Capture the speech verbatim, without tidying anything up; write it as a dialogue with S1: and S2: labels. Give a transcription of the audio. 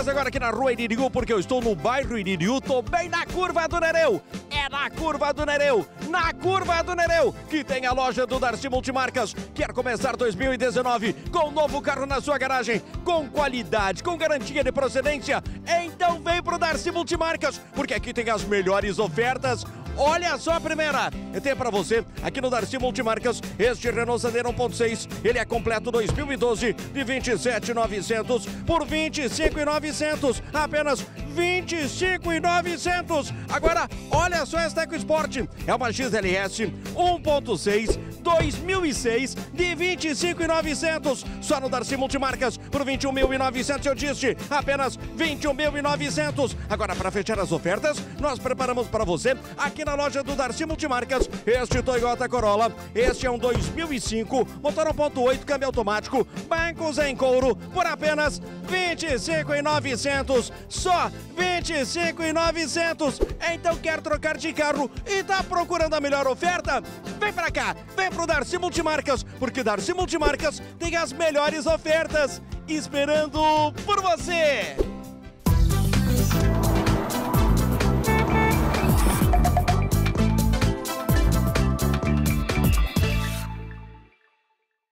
S1: Mas agora aqui na rua Iririú, porque eu estou no bairro Iririú, tô bem na curva do Nereu. É na curva do Nereu, na curva do Nereu, que tem a loja do Darcy Multimarcas. Quer começar dois mil e dezenove com um novo carro na sua garagem, com qualidade, com garantia de procedência? Então vem pro Darcy Multimarcas, porque aqui tem as melhores ofertas. Olha só a primeira, eu tenho para você aqui no Darcy Multimarcas este Renault Sandero um ponto seis, ele é completo dois mil e doze de vinte e sete mil e novecentos por vinte e cinco mil e novecentos, apenas vinte e cinco mil e novecentos. Agora, olha só esta EcoSport, é uma X L S um ponto seis dois mil e seis de vinte e cinco mil e novecentos, só no Darcy Multimarcas por vinte e um mil e novecentos, eu disse, apenas vinte e um mil e novecentos. Agora, para fechar as ofertas, nós preparamos para você aqui na loja do Darcy Multimarcas este Toyota Corolla. Este é um dois mil e cinco, motor um ponto oito, câmbio automático, bancos em couro, por apenas vinte e cinco mil e novecentos, só vinte e cinco mil e novecentos. Então quer trocar de carro e tá procurando a melhor oferta? Vem pra cá, vem pro Darcy Multimarcas, porque Darcy Multimarcas tem as melhores ofertas esperando por você.